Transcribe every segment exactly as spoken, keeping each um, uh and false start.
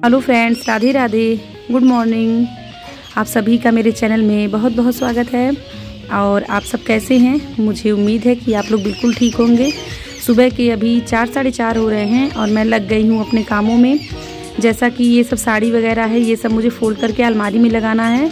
Hello friends, Radhe Radhe, good morning. आप सभी का मेरे चैनल में बहुत बहुत स्वागत है। और आप सब कैसे हैं? मुझे उम्मीद है कि आप लोग बिल्कुल ठीक होंगे। सुबह के अभी चार साढ़े चार हो रहे हैं और मैं लग गई हूँ अपने कामों में। जैसा कि ये सब साड़ी वगैरह है, ये सब मुझे फ़ोल्ड करके अलमारी में लगाना है।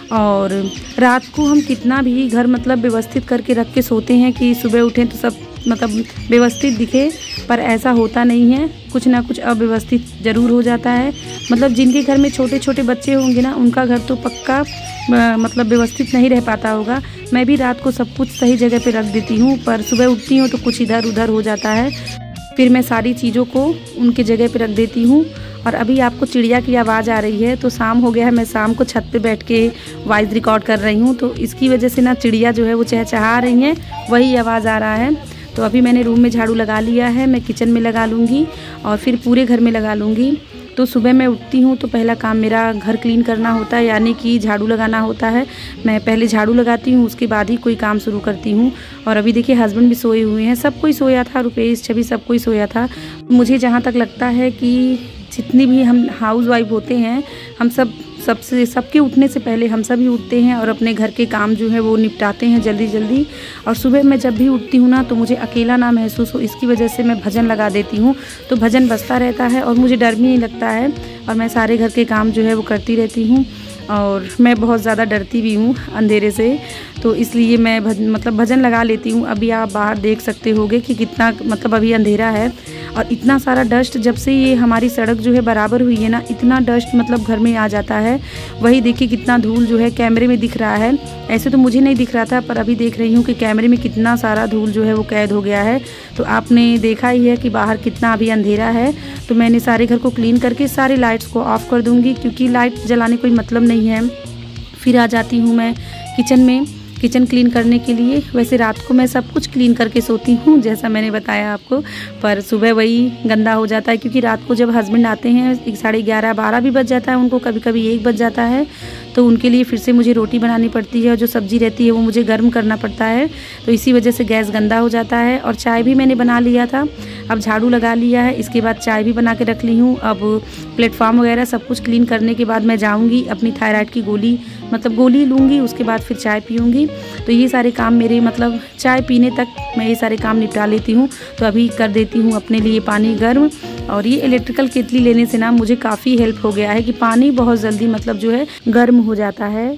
और रात को हम कितना भी घर मतलब व्यवस्थित करके रख के सोते हैं कि सुबह उठें तो सब मतलब व्यवस्थित दिखे, पर ऐसा होता नहीं है। कुछ ना कुछ अव्यवस्थित ज़रूर हो जाता है। मतलब जिनके घर में छोटे छोटे बच्चे होंगे ना, उनका घर तो पक्का मतलब व्यवस्थित नहीं रह पाता होगा। मैं भी रात को सब कुछ सही जगह पे रख देती हूँ, पर सुबह उठती हूँ तो कुछ इधर उधर हो जाता है। फिर मैं सारी चीज़ों को उनके जगह पे रख देती हूँ। और अभी आपको चिड़िया की आवाज़ आ रही है, तो शाम हो गया है। मैं शाम को छत पे बैठ के वॉइस रिकॉर्ड कर रही हूँ, तो इसकी वजह से ना चिड़िया जो है वो चहचहा रही हैं, वही आवाज़ आ रहा है। तो अभी मैंने रूम में झाड़ू लगा लिया है, मैं किचन में लगा लूँगी और फिर पूरे घर में लगा लूँगी। तो सुबह मैं उठती हूँ तो पहला काम मेरा घर क्लीन करना होता है, यानी कि झाड़ू लगाना होता है। मैं पहले झाड़ू लगाती हूँ, उसके बाद ही कोई काम शुरू करती हूँ। और अभी देखिए हस्बैंड भी सोए हुए हैं, सब कोई सोया था, रुपेश छवि सब कोई सोया था। मुझे जहाँ तक लगता है कि जितनी भी हम हाउस वाइफ होते हैं, हम सब सबसे सबके उठने से पहले हम सभी उठते हैं और अपने घर के काम जो है वो निपटाते हैं जल्दी जल्दी। और सुबह मैं जब भी उठती हूँ ना, तो मुझे अकेला ना महसूस हो, इसकी वजह से मैं भजन लगा देती हूँ। तो भजन बजता रहता है और मुझे डर भी नहीं लगता है, और मैं सारे घर के काम जो है वो करती रहती हूँ। और मैं बहुत ज़्यादा डरती भी हूँ अंधेरे से, तो इसलिए मैं भज, मतलब भजन लगा लेती हूँ। अभी आप बाहर देख सकते होगे कि कितना मतलब अभी अंधेरा है और इतना सारा डस्ट। जब से ये हमारी सड़क जो है बराबर हुई है ना, इतना डस्ट मतलब घर में आ जाता है। वही देखिए कितना धूल जो है कैमरे में दिख रहा है। ऐसे तो मुझे नहीं दिख रहा था, पर अभी देख रही हूँ कि कैमरे में कितना सारा धूल जो है वो कैद हो गया है। तो आपने देखा ही है कि बाहर कितना अभी अंधेरा है। तो मैंने सारे घर को क्लीन करके सारे लाइट्स को ऑफ़ कर दूँगी, क्योंकि लाइट जलाने कोई मतलब नहीं है। फिर आ जाती हूँ मैं किचन में किचन क्लीन करने के लिए। वैसे रात को मैं सब कुछ क्लीन करके सोती हूँ, जैसा मैंने बताया आपको, पर सुबह वही गंदा हो जाता है। क्योंकि रात को जब हस्बैंड आते हैं साढ़े ग्यारह बारह भी बज जाता है उनको, कभी कभी एक बज जाता है। तो उनके लिए फिर से मुझे रोटी बनानी पड़ती है और जो सब्ज़ी रहती है वो मुझे गर्म करना पड़ता है। तो इसी वजह से गैस गंदा हो जाता है। और चाय भी मैंने बना लिया था, अब झाड़ू लगा लिया है, इसके बाद चाय भी बना के रख ली हूँ। अब प्लेटफॉर्म वगैरह सब कुछ क्लीन करने के बाद मैं जाऊँगी अपनी थायराइड की गोली मतलब गोली लूँगी, उसके बाद फिर चाय पीऊँगी। तो ये सारे काम मेरे मतलब चाय पीने तक मैं ये सारे काम निपटा लेती हूँ। तो अभी कर देती हूँ अपने लिए पानी गर्म। और ये इलेक्ट्रिकल केतली लेने से ना मुझे काफ़ी हेल्प हो गया है कि पानी बहुत जल्दी मतलब जो है गर्म हो जाता है।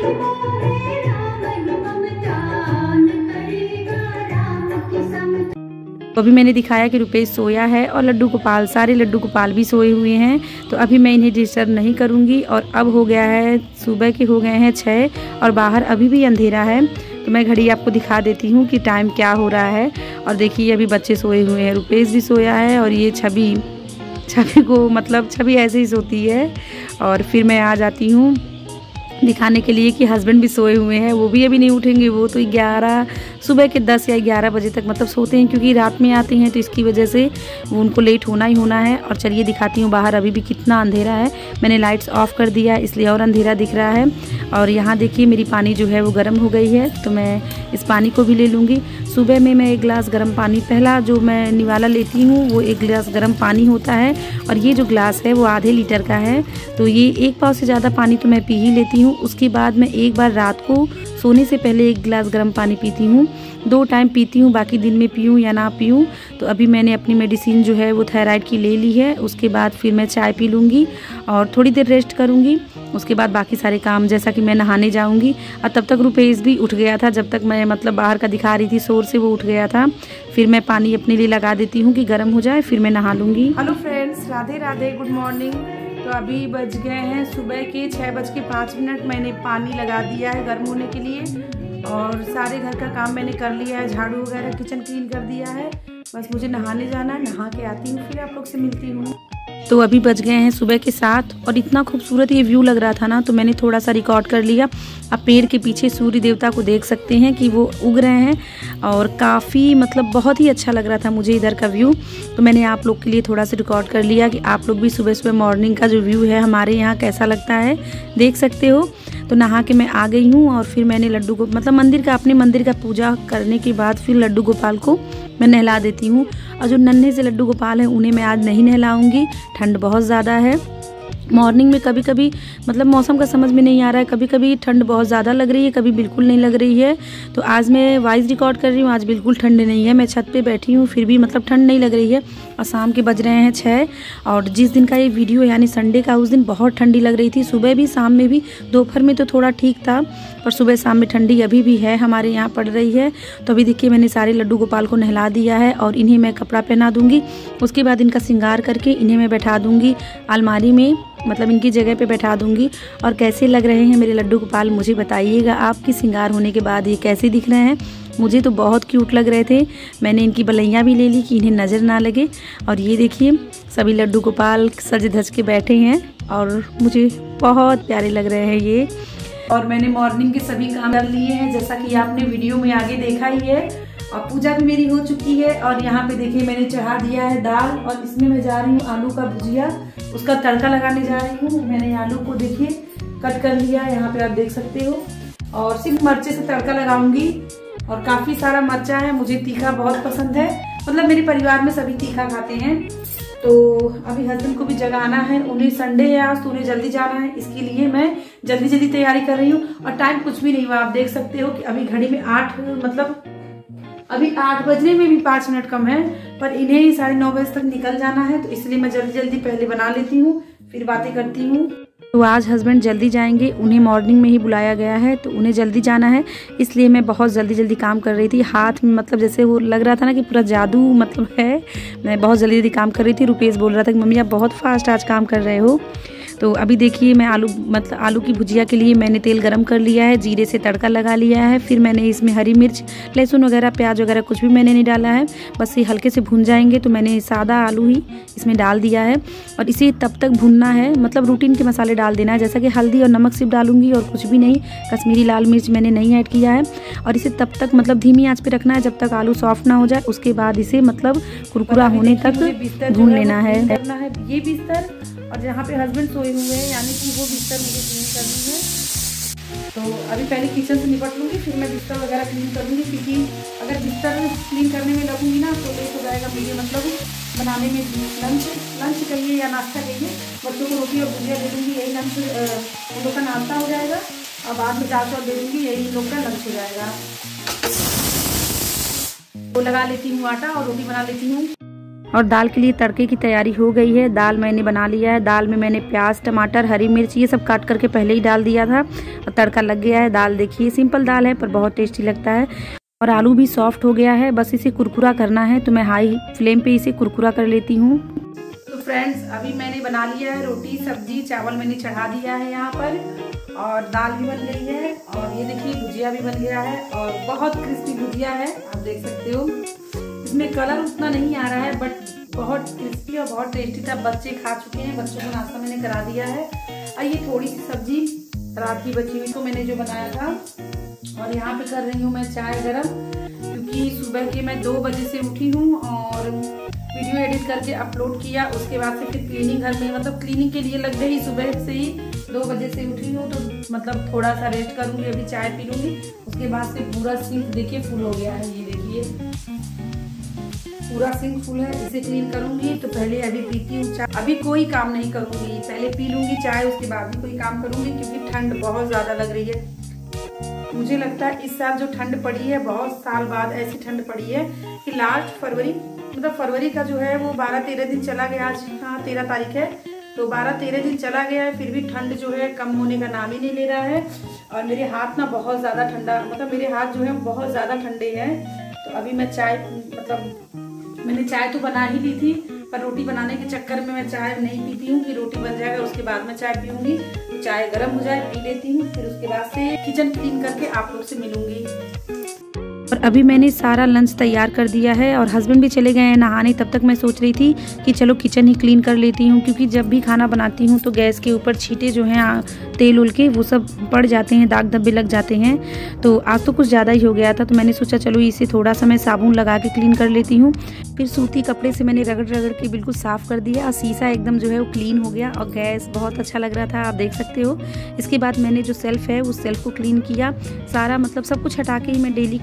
तो अभी मैंने दिखाया कि रुपेश सोया है और लड्डू गोपाल, सारे लड्डू गोपाल भी सोए हुए हैं। तो अभी मैं इन्हें डिस्टर्ब नहीं करूँगी। और अब हो गया है सुबह के हो गए हैं छः और बाहर अभी भी अंधेरा है। तो मैं घड़ी आपको दिखा देती हूँ कि टाइम क्या हो रहा है। और देखिए अभी बच्चे सोए हुए हैं, रुपेश भी सोया है और ये छवि छवि को मतलब छवि ऐसे ही सोती है। और फिर मैं आ जाती हूँ दिखाने के लिए कि हस्बैंड भी सोए हुए हैं, वो भी अभी नहीं उठेंगे। वो तो ग्यारह सुबह के दस या ग्यारह बजे तक मतलब सोते हैं, क्योंकि रात में आते हैं तो इसकी वजह से वो उनको लेट होना ही होना है। और चलिए दिखाती हूँ बाहर अभी भी कितना अंधेरा है। मैंने लाइट्स ऑफ कर दिया इसलिए और अंधेरा दिख रहा है। और यहाँ देखिए मेरी पानी जो है वो गर्म हो गई है, तो मैं इस पानी को भी ले लूँगी। सुबह में मैं एक गिलास गर्म पानी, पहला जो मैं निवाला लेती हूँ वो एक गिलास गर्म पानी होता है, और ये जो गिलास है वो आधे लीटर का है। तो ये एक पाव से ज़्यादा पानी तो मैं पी ही लेती हूँ। उसके बाद मैं एक बार रात को सोने से पहले एक गिलास गर्म पानी पीती हूँ। दो टाइम पीती हूँ, बाकी दिन में पीऊँ या ना पीऊँ। तो अभी मैंने अपनी मेडिसिन जो है वो थायराइड की ले ली है। उसके बाद फिर मैं चाय पी लूँगी और थोड़ी देर रेस्ट करूँगी। उसके बाद बाकी सारे काम, जैसा कि मैं नहाने जाऊँगी। और तब तक रुपेश भी उठ गया था, जब तक मैं मतलब बाहर का दिखा रही थी शोर से वो उठ गया था। फिर मैं पानी अपने लिए लगा देती हूँ कि गर्म हो जाए, फिर मैं नहा लूँगी। Hello friends, Radhe Radhe, good morning. तो अभी बज गए हैं सुबह के छः बज के पाँच मिनट। मैंने पानी लगा दिया है गर्म होने के लिए और सारे घर का काम मैंने कर लिया है, झाड़ू वगैरह किचन क्लीन कर दिया है। बस मुझे नहाने जाना है, नहा के आती हूँ, फिर आप लोग से मिलती हूँ। तो अभी बज गए हैं सुबह के सात और इतना खूबसूरत ये व्यू लग रहा था ना, तो मैंने थोड़ा सा रिकॉर्ड कर लिया। आप पेड़ के पीछे सूर्य देवता को देख सकते हैं कि वो उग रहे हैं और काफ़ी मतलब बहुत ही अच्छा लग रहा था मुझे इधर का व्यू। तो मैंने आप लोग के लिए थोड़ा सा रिकॉर्ड कर लिया कि आप लोग भी सुबह सुबह मॉर्निंग का जो व्यू है हमारे यहाँ कैसा लगता है देख सकते हो। तो नहा के मैं आ गई हूँ और फिर मैंने लड्डू को मतलब मंदिर का अपने मंदिर का पूजा करने के बाद फिर लड्डू गोपाल को मैं नहला देती हूँ। और जो नन्हे से लड्डू गोपाल हैं उन्हें मैं आज नहीं नहलाऊंगी, ठंड बहुत ज़्यादा है। मॉर्निंग में कभी कभी मतलब मौसम का समझ में नहीं आ रहा है, कभी कभी ठंड बहुत ज़्यादा लग रही है, कभी बिल्कुल नहीं लग रही है। तो आज मैं वॉइस रिकॉर्ड कर रही हूँ, आज बिल्कुल ठंड नहीं है। मैं छत पे बैठी हूँ फिर भी मतलब ठंड नहीं लग रही है। और शाम के बज रहे हैं छः, और जिस दिन का ये वीडियो यानी संडे का, उस दिन बहुत ठंडी लग रही थी, सुबह भी शाम में भी। दोपहर में तो थोड़ा ठीक था, पर सुबह शाम में ठंडी अभी भी है, हमारे यहाँ पड़ रही है। तो अभी देखिए मैंने सारे लड्डू गोपाल को नहला दिया है और इन्हें मैं कपड़ा पहना दूँगी। उसके बाद इनका श्रृंगार करके इन्हें मैं बैठा दूँगी अलमारी में, मतलब इनकी जगह पे बैठा दूंगी। और कैसे लग रहे हैं मेरे लड्डू गोपाल मुझे बताइएगा, आपकी श्रृंगार होने के बाद ये कैसे दिख रहे हैं। मुझे तो बहुत क्यूट लग रहे थे। मैंने इनकी बलैया भी ले ली कि इन्हें नज़र ना लगे। और ये देखिए सभी लड्डू गोपाल सज धज के बैठे हैं और मुझे बहुत प्यारे लग रहे हैं ये। और मैंने मॉर्निंग के सभी काम कर लिए हैं, जैसा कि आपने वीडियो में आगे देखा ही है। और पूजा भी मेरी हो चुकी है। और यहाँ पे देखिए मैंने चढ़ा दिया है दाल, और इसमें मैं जा रही हूँ आलू का भुजिया, उसका तड़का लगाने जा रही हूँ। मैंने आलू को देखिए कट कर लिया है, यहाँ पे आप देख सकते हो। और सिर्फ मिर्चे से तड़का लगाऊंगी, और काफी सारा मिर्चा है, मुझे तीखा बहुत पसंद है। मतलब मेरे परिवार में सभी तीखा खाते हैं। तो अभी हस्बैंड को भी जगाना है, उन्हें संडे है आज, तो उन्हें जल्दी जाना है, इसके लिए मैं जल्दी जल्दी तैयारी कर रही हूँ। और टाइम कुछ भी नहीं हुआ, आप देख सकते हो कि अभी घड़ी में आठ मतलब अभी आठ बजने में भी पाँच मिनट कम है, पर इन्हें ही साढ़े नौ बजे तक निकल जाना है। तो इसलिए मैं जल्दी जल्दी पहले बना लेती हूँ, फिर बातें करती हूँ। तो आज हस्बैंड जल्दी जाएंगे, उन्हें मॉर्निंग में ही बुलाया गया है, तो उन्हें जल्दी जाना है, इसलिए मैं बहुत जल्दी जल्दी काम कर रही थी। हाथ में मतलब जैसे वो लग रहा था ना कि पूरा जादू मतलब है, मैं बहुत जल्दी जल्दी काम कर रही थी। रुपेश बोल रहा था कि मम्मी आप बहुत फास्ट आज काम कर रहे हो। तो अभी देखिए मैं आलू मतलब आलू की भुजिया के लिए मैंने तेल गरम कर लिया है, जीरे से तड़का लगा लिया है। फिर मैंने इसमें हरी मिर्च, लहसुन वगैरह, प्याज वगैरह कुछ भी मैंने नहीं डाला है, बस ये हल्के से भून जाएंगे। तो मैंने सादा आलू ही इसमें डाल दिया है और इसे तब तक भूनना है, मतलब रूटीन के मसाले डाल देना है, जैसा कि हल्दी और नमक सिर्फ डालूंगी और कुछ भी नहीं। कश्मीरी लाल मिर्च मैंने नहीं ऐड किया है। और इसे तब तक मतलब धीमी आंच पे रखना है जब तक आलू सॉफ्ट ना हो जाए। उसके बाद इसे मतलब कुरकुरा होने तक भून लेना है। ये बिस्तर और जहाँ पे हस्बैंड सोए हुए हैं, यानी कि वो बिस्तर मुझे क्लीन करनी है। तो अभी पहले किचन से निपट लूँगी, फिर मैं बिस्तर वगैरह क्लीन कर लूँगी, क्योंकि अगर बिस्तर क्लीन करने में लगूंगी ना तो लेट हो जाएगा मुझे, मतलब बनाने में। लंच लंच कहिए या नाश्ता कहिए, बच्चों को रोटी और भुजिया दे दूँगी, यही लंच उन लोग का नाश्ता हो जाएगा। और बाद में दाल चावल दे दूँगी, यही लोग का लंच हो जाएगा। तो लगा लेती हूँ आटा और रोटी बना लेती हूँ। और दाल के लिए तड़के की तैयारी हो गई है। दाल मैंने बना लिया है। दाल में मैंने प्याज, टमाटर, हरी मिर्च ये सब काट करके पहले ही डाल दिया था और तड़का लग गया है। दाल देखिए सिंपल दाल है पर बहुत टेस्टी लगता है। और आलू भी सॉफ्ट हो गया है, बस इसे कुरकुरा करना है। तो मैं हाई फ्लेम पे इसे कुरकुरा कर लेती हूँ। तो फ्रेंड्स अभी मैंने बना लिया है रोटी, सब्जी, चावल मैंने चढ़ा दिया है यहाँ पर, और दाल भी बन गई है। और ये देखिए भुजिया भी बन गया है और बहुत क्रिस्पी भुजिया है, आप देख सकते हो। इसमें कलर उतना नहीं आ रहा है, बट बहुत क्रिस्पी और बहुत टेस्टी था। बच्चे खा चुके हैं, बच्चों को नाश्ता मैंने करा दिया है। और ये थोड़ी सी सब्जी रात की बची हुई को मैंने जो बनाया था। और यहाँ पे कर रही हूँ मैं चाय गरम, क्योंकि सुबह के मैं दो बजे से उठी हूँ और वीडियो एडिट करके अपलोड किया। उसके बाद से फिर क्लीनिंग घर में मतलब क्लीनिंग के लिए लग गई। सुबह से ही दो बजे से उठी हूँ, तो मतलब थोड़ा सा रेस्ट करूँगी, अभी चाय पी लूँगी। उसके बाद से पूरा सिंक देखिए फुल हो गया है, ये देखिए पूरा सिंक फुल है। इसे क्लीन करूंगी। तो पहले अभी पीती हूँ चाय, अभी कोई काम नहीं करूंगी, पहले पी लूंगी चाय, उसके बाद भी कोई काम करूंगी, क्योंकि ठंड बहुत ज्यादा लग रही है। मुझे लगता है इस साल जो ठंड पड़ी है, बहुत साल बाद ऐसी ठंड पड़ी है कि लास्ट फरवरी मतलब फरवरी का जो है वो बारह तेरह दिन चला गया। आज हाँ तेरह तारीख है, तो बारह तेरह दिन चला गया है, फिर भी ठंड जो है कम होने का नाम ही नहीं ले रहा है। और मेरे हाथ ना बहुत ज्यादा ठंडा, मतलब मेरे हाथ जो है बहुत ज्यादा ठंडे हैं। तो अभी मैं चाय मतलब मैंने चाय तो बना ही ली थी, पर रोटी बनाने के चक्कर में मैं चाय नहीं पीती हूँ कि रोटी बन जाएगा उसके बाद मैं चाय पीऊंगी। तो चाय गर्म हो जाए पी लेती हूँ, फिर उसके बाद से किचन क्लीन करके आप लोग से मिलूंगी। और अभी मैंने सारा लंच तैयार कर दिया है और हस्बैंड भी चले गए हैं नहाने। तब तक मैं सोच रही थी कि चलो किचन ही क्लीन कर लेती हूँ, क्योंकि जब भी खाना बनाती हूँ तो गैस के ऊपर छींटे जो हैं तेल उल के वो सब पड़ जाते हैं, दाग धब्बे लग जाते हैं। तो आज तो कुछ ज़्यादा ही हो गया था, तो मैंने सोचा चलो इसे थोड़ा सा मैं साबुन लगा के क्लीन कर लेती हूँ। फिर सूती कपड़े से मैंने रगड़ रगड़ के बिल्कुल साफ़ कर दिया और शीशा एकदम जो है वो क्लीन हो गया और गैस बहुत अच्छा लग रहा था, आप देख सकते हो। इसके बाद मैंने जो सेल्फ है उस सेल्फ को क्लीन किया सारा, मतलब सब कुछ हटा के ही मैं डेली क्लीन करती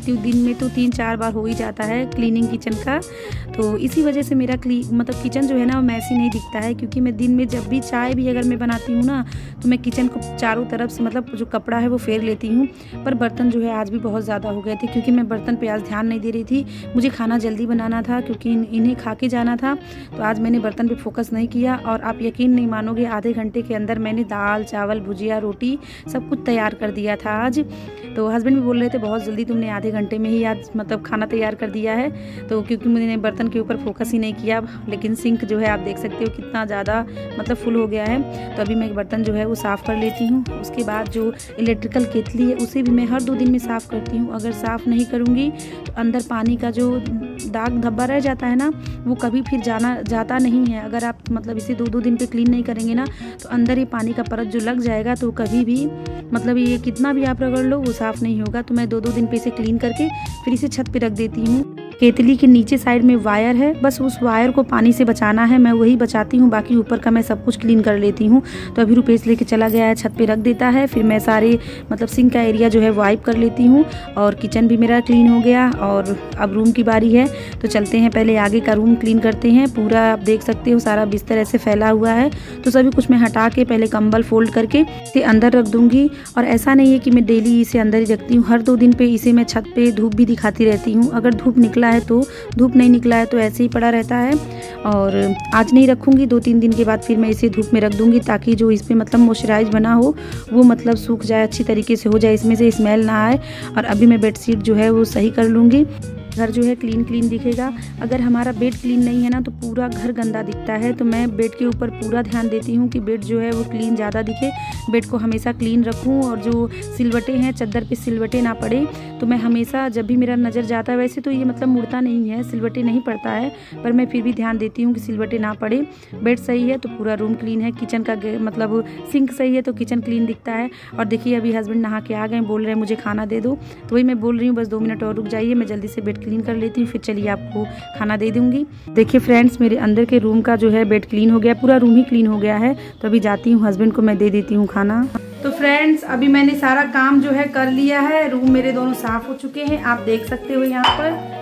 करती हूँ, दिन में तो तीन चार बार हो ही जाता है क्लीनिंग किचन का। तो इसी वजह से मेरा क्ली मतलब किचन जो है ना वो मैसी नहीं दिखता है, क्योंकि मैं दिन में जब भी चाय भी अगर मैं बनाती हूँ ना तो मैं किचन को चारों तरफ से मतलब जो कपड़ा है वो फेर लेती हूँ। पर बर्तन जो है आज भी बहुत ज़्यादा हो गए थे, क्योंकि मैं बर्तन पे आज ध्यान नहीं दे रही थी। मुझे खाना जल्दी बनाना था क्योंकि इन्हें खा के जाना था, तो आज मैंने बर्तन पे फोकस नहीं किया। और आप यकीन नहीं मानोगे, आधे घंटे के अंदर मैंने दाल चावल भुजिया रोटी सब कुछ तैयार कर दिया था आज। तो हस्बैंड भी बोल रहे थे बहुत जल्दी तुमने आधे घंटे में ही आज मतलब खाना तैयार कर दिया है। तो क्योंकि मैंने बर्तन के ऊपर फोकस ही नहीं किया, लेकिन सिंक जो है आप देख सकते हो कितना ज़्यादा मतलब फुल हो गया है। तो अभी मैं बर्तन जो है वो साफ़ कर लेती हूँ। उसके बाद जो इलेक्ट्रिकल केतली है उसे भी मैं हर दो दिन में साफ़ करती हूँ। अगर साफ़ नहीं करूँगी तो अंदर पानी का जो दाग धब्बा रह जाता है ना वो कभी फिर जाना जाता नहीं है। अगर आप मतलब इसे दो दो दिन पे क्लीन नहीं करेंगे ना तो अंदर ही पानी का परत जो लग जाएगा तो कभी भी मतलब ये कितना भी आप रगड़ लो वो साफ़ नहीं होगा। तो मैं दो दो दिन पे इसे क्लीन करके फिर इसे छत पे रख देती हूँ। केतली के नीचे साइड में वायर है, बस उस वायर को पानी से बचाना है, मैं वही बचाती हूँ, बाकी ऊपर का मैं सब कुछ क्लीन कर लेती हूँ। तो अभी रुपेश लेके चला गया है, छत पे रख देता है, फिर मैं सारे मतलब सिंक का एरिया जो है वाइप कर लेती हूँ। और किचन भी मेरा क्लीन हो गया। और अब रूम की बारी है, तो चलते हैं पहले आगे का रूम क्लीन करते हैं। पूरा आप देख सकते हो सारा बिस्तर ऐसे फैला हुआ है, तो सभी कुछ मैं हटा के पहले कंबल फोल्ड करके इसे अंदर रख दूँगी। और ऐसा नहीं है कि मैं डेली इसे अंदर ही रखती हूँ, हर दो दिन पे इसे मैं छत पे धूप भी दिखाती रहती हूँ। अगर धूप निकला है तो, धूप नहीं निकला है तो ऐसे ही पड़ा रहता है। और आज नहीं रखूँगी, दो तीन दिन के बाद फिर मैं इसे धूप में रख दूँगी, ताकि जो इस पर मतलब मॉइस्चराइज बना हो वो मतलब सूख जाए, अच्छी तरीके से हो जाए, इसमें से स्मेल ना आए। और अभी मैं बेडशीट जो है वो सही कर लूँगी। घर जो है क्लीन क्लीन दिखेगा। अगर हमारा बेड क्लीन नहीं है ना तो पूरा घर गंदा दिखता है। तो मैं बेड के ऊपर पूरा ध्यान देती हूँ कि बेड जो है वो क्लीन ज़्यादा दिखे, बेड को हमेशा क्लीन रखूँ। और जो सिलवटें हैं चादर पे सिलवटें ना पड़े, तो मैं हमेशा जब भी मेरा नज़र जाता है, वैसे तो ये मतलब मुड़ता नहीं है, सिलवटें नहीं पड़ता है, पर मैं फिर भी ध्यान देती हूँ कि सिलवटें ना पड़े। बेड सही है तो पूरा रूम क्लीन है, किचन का मतलब सिंक सही है तो किचन क्लीन दिखता है। और देखिए अभी हस्बैंड नहा के आ गए, बोल रहे हैं मुझे खाना दे दो, तो वही मैं बोल रही हूँ बस दो मिनट और रुक जाइए, मैं जल्दी से बेड क्लीन कर लेती हूँ, फिर चलिए आपको खाना दे दूंगी। देखिए फ्रेंड्स, मेरे अंदर के रूम का जो है बेड क्लीन हो गया, पूरा रूम ही क्लीन हो गया है। तो अभी जाती हूँ, हस्बैंड को मैं दे देती हूँ खाना। तो फ्रेंड्स अभी मैंने सारा काम जो है कर लिया है, रूम मेरे दोनों साफ हो चुके हैं, आप देख सकते हो यहाँ पर।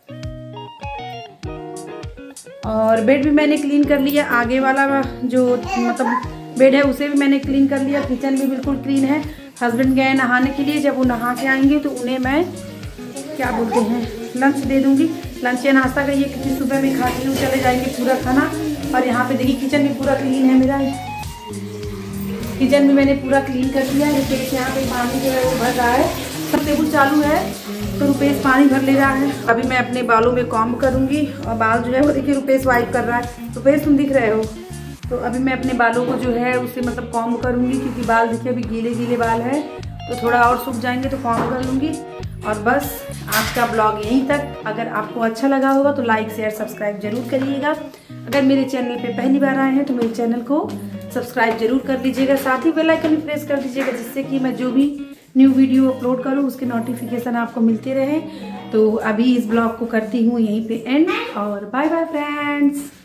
और बेड भी मैंने क्लीन कर लिया, आगे वाला जो मतलब बेड है उसे भी मैंने क्लीन कर लिया, किचन भी बिल्कुल क्लीन है। हस्बैंड गए नहाने के लिए, जब वो नहा के आएंगे तो उन्हें मैं क्या बोलते हैं लंच दे दूंगी। लंच या नाश्ता करिए, क्योंकि सुबह में खाती हूँ, चले जाएंगे पूरा खाना। और यहाँ पे देखिए किचन भी पूरा क्लीन है, मेरा किचन भी मैंने पूरा क्लीन कर दिया है। रुपेश यहाँ पे पानी जो है वो भर रहा है, सब टेबल चालू है तो रुपेश पानी भर ले रहा है। अभी मैं अपने बालों में कॉम्ब करूँगी, और बाल जो है वो देखिए रुपेश वाइप कर रहा है। रुपेश तुम दिख रहे हो, तो अभी मैं अपने बालों को जो है उससे मतलब कॉम्ब करूँगी, क्योंकि बाल देखिए अभी गीले गीले बाल है, तो थोड़ा और सूख जाएंगे तो कॉम्ब कर लूँगी। और बस आज का ब्लॉग यहीं तक। अगर आपको अच्छा लगा होगा तो लाइक शेयर सब्सक्राइब जरूर करिएगा। अगर मेरे चैनल पे पहली बार आए हैं तो मेरे चैनल को सब्सक्राइब जरूर कर दीजिएगा, साथ ही बेल आइकन प्रेस कर दीजिएगा, जिससे कि मैं जो भी न्यू वीडियो अपलोड करूँ उसके नोटिफिकेशन आपको मिलते रहे। तो अभी इस ब्लॉग को करती हूँ यहीं पे एंड, और बाय बाय फ्रेंड्स।